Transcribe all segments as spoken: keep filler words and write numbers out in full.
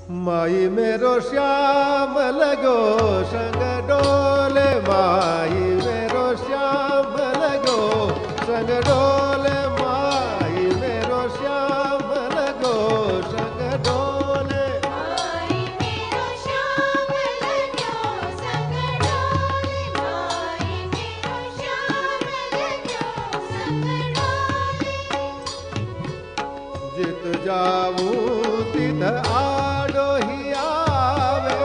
माई मेरो श्याम लगो संग डोले, माई मेरो श्याम लगो संग डोले, माई मेरो श्याम लगो संग डोले, माई मेरो श्याम लगो संग डोले, माई मेरो श्याम लगो संग डोले। जित जाऊं तित आडो ही आवे,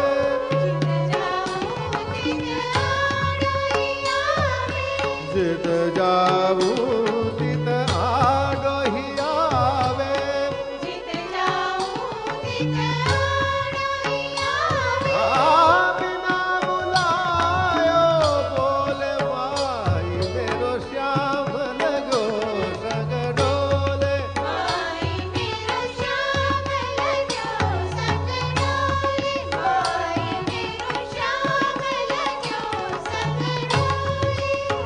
जित जाऊं तित आडो ही आवे, जित जाऊं तित आडो ही आवे, जित जाऊं तित आडो ही आवे। आ बिना बुलायो बोले, माई मेरो श्याम लगो संग डोले, माई मेरो श्याम लगो संग डोले, माई मेरो श्याम लगो संग डोले।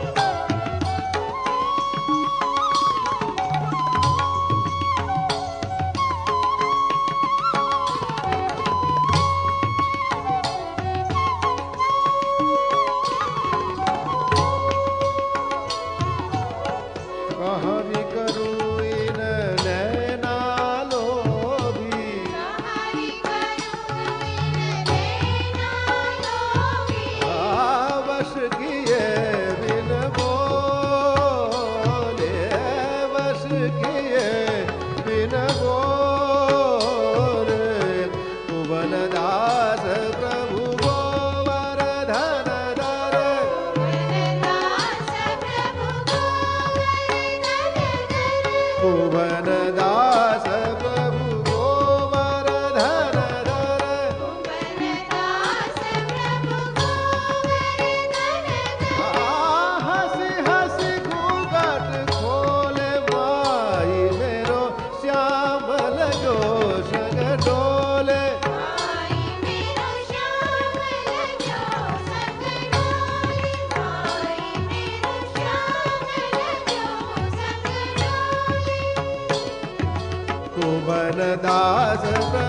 कहानी करूं इन नैना लोभी, कहानी करूं इन नैना लोभी, आवश किए बिन बोले, वश किए बिन बोले, भुवन दास प्रभु गोवर्धन धरे, वनदास प्रभु गोवर्धन धरे, भुवन दास प्रभु गोवर्धन धरे, वनदास प्रभु गोवर्धन धरे। हसी हसी घूंघट खोले, माई मेरो श्याम लगो संग डोले, माई मेरो श्याम लगो संग डोले, माई मेरो श्याम लगो संग डोले। भुवन दास